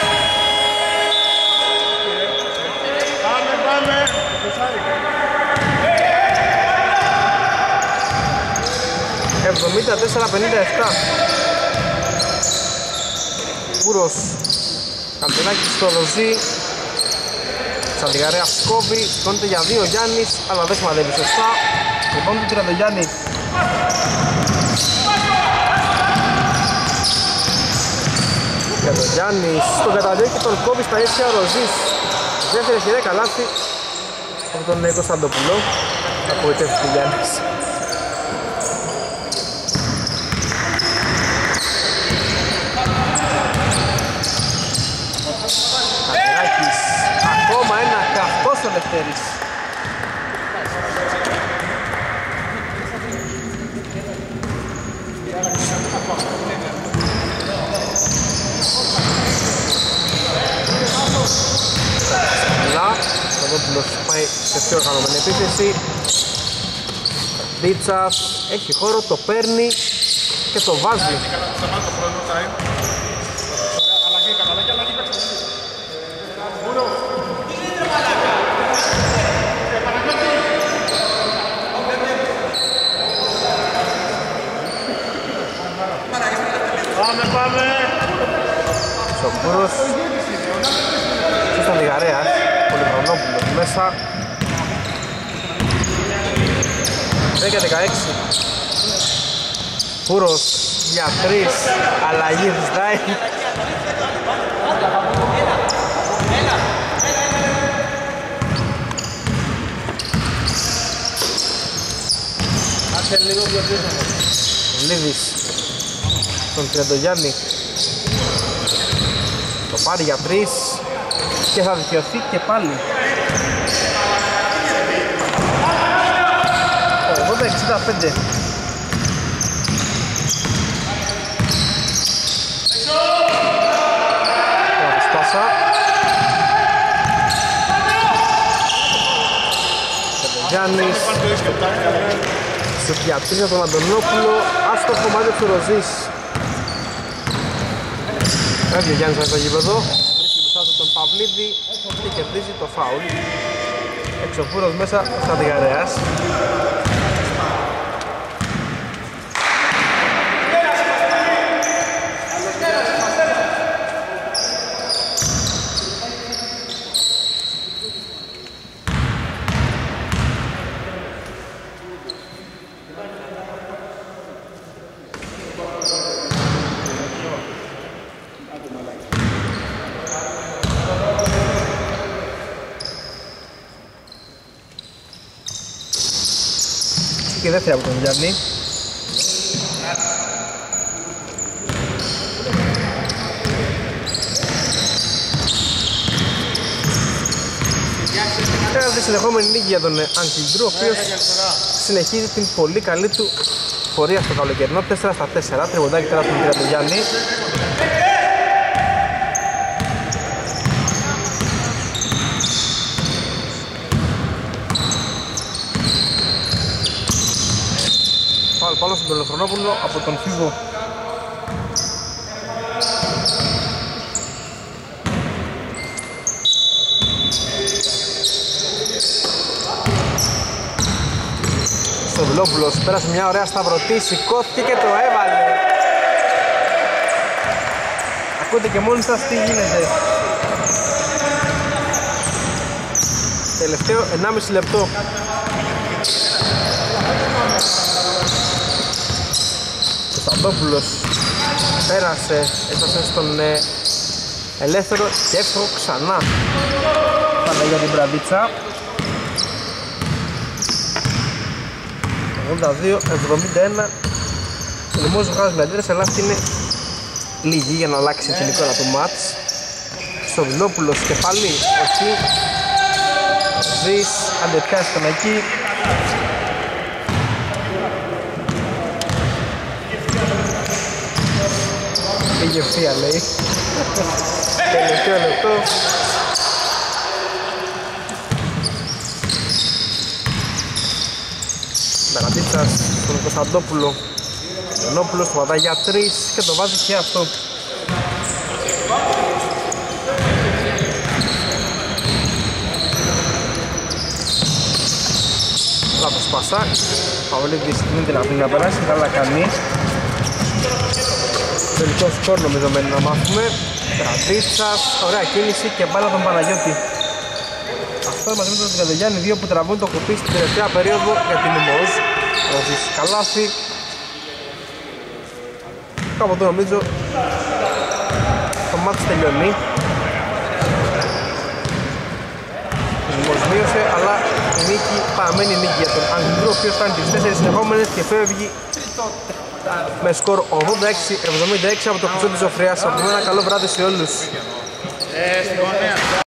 Πάμε, πάμε! εβδομήντα τέσσερα πενήντα επτά. Πούρος, Καντελάκης στο Ροζί. Σαντιγαρέα σκόβει, σηκώνεται για δύο Γιάννης, αλλά δεν σημαδεύει σωστά. Λοιπόν του Τριαντογιάννη. Για τον Γιάννη, στον καταδιώκει τον κόβει στα ίσια ο Ροζής. Δεύτερη ευκαιρία καλάθι από τον Κωνσταντοπουλό. Απογοητεύτηκε ο Γιάννης. Ακόμα ένα καυτός ο Λευτέρης. Καλά, ο Δόπουλος πάει σε πιο οργανωμένη επίθεση. Δίτσας έχει χώρο, το παίρνει και το βάζει. Πάμε, πάμε! Σοκούρος και στα Λιγαρέας, Πολυχρονόπουλος μέσα. δέκα δεκαέξι. Πούρος για τρεις, αλλαγή ζητάει. Λίδης στον Τριαντογιάννη. Το πάρει για τρεις και θα δικαιωθεί και πάλι. ογδόντα εξήντα πέντε. Σπάσα. Τριαντογιάννης. Στο διατρία τον Αντωνόπουλο. Άστοχο μάζεψε ο Ροζής. Έβγε ο Γιάννης στο γήπεδο. Βρίσκει μπροστά του τον Παυλίδη και κερδίζει το φάουλ. Εξωφούρος μέσα ο Στρατηγαρέας. Και δεύτερη από τον Γιάννη. Ένα συνεχόμενη νίκη για τον Αγγλιντρού, ο οποίος συνεχίζει την πολύ καλή του πορεία στο καλοκαιρινό. Τέσσερα στα τέσσερα, τριμποντάκι τώρα από τον Γιάννη. Πάλι πάνω στον Πελοχρονόπουλο από τον Φίβο. Στοβιλόπουλος πέρασε μια ωραία σταυρωτή, σηκώθηκε και το έβαλε. Ακούτε και μόνοι σας τι γίνεται. Τελευταίο ενάμιση λεπτό. Κωνσταντόπουλος πέρασε, έφτασε στον ε, ελεύθερο και εύκολο ξανά. Πάντα για την Μπραντίτσα. ογδόντα δύο εβδομήντα ένα. Ο Λιμός βγάζει βλαντήρες, αλλά αυτή είναι λίγη για να αλλάξει την εικόνα του μάτς. Στοβιλόπουλος κεφάλι, εκεί. Δεις, αντεπιάσει τον εκεί. Πήγε ευθεία λέει. Τελευταίο λεπτό. Μπεραντίτσας στον Κωνσταντόπουλο. Κωνσταντόπουλος το πατάει για τρεις και το βάζει και αυτό. Λάθος πασά. Παυλίδης δεν την αφήνει να περάσει, καλά κάνει. Τελικό σκορ νομίζω μένει να μάθουμε. Μπεραντίτσας, ωραία κίνηση και μπάλα τον Παναγιώτη. Αυτό μαζί με τον Τριαντογιάννη, δύο που τραβούν το κουπί στην τελευταία περίοδο για την Ιμόζ. Ροζής καλάθι. Κάπου εδώ νομίζω το μάτς τελειώνει. Η Ιμόζ μείωσε, αλλά η νίκη παραμένει νίκη για τον Αγγλιντρού, ο οποίος κάνει τις τέσσερις συνεχόμενες και φεύγει με σκορ ογδόντα έξι εβδομήντα έξι από το Χρυσό της Ζωφρίας. Από ένα καλό βράδυ σε όλους.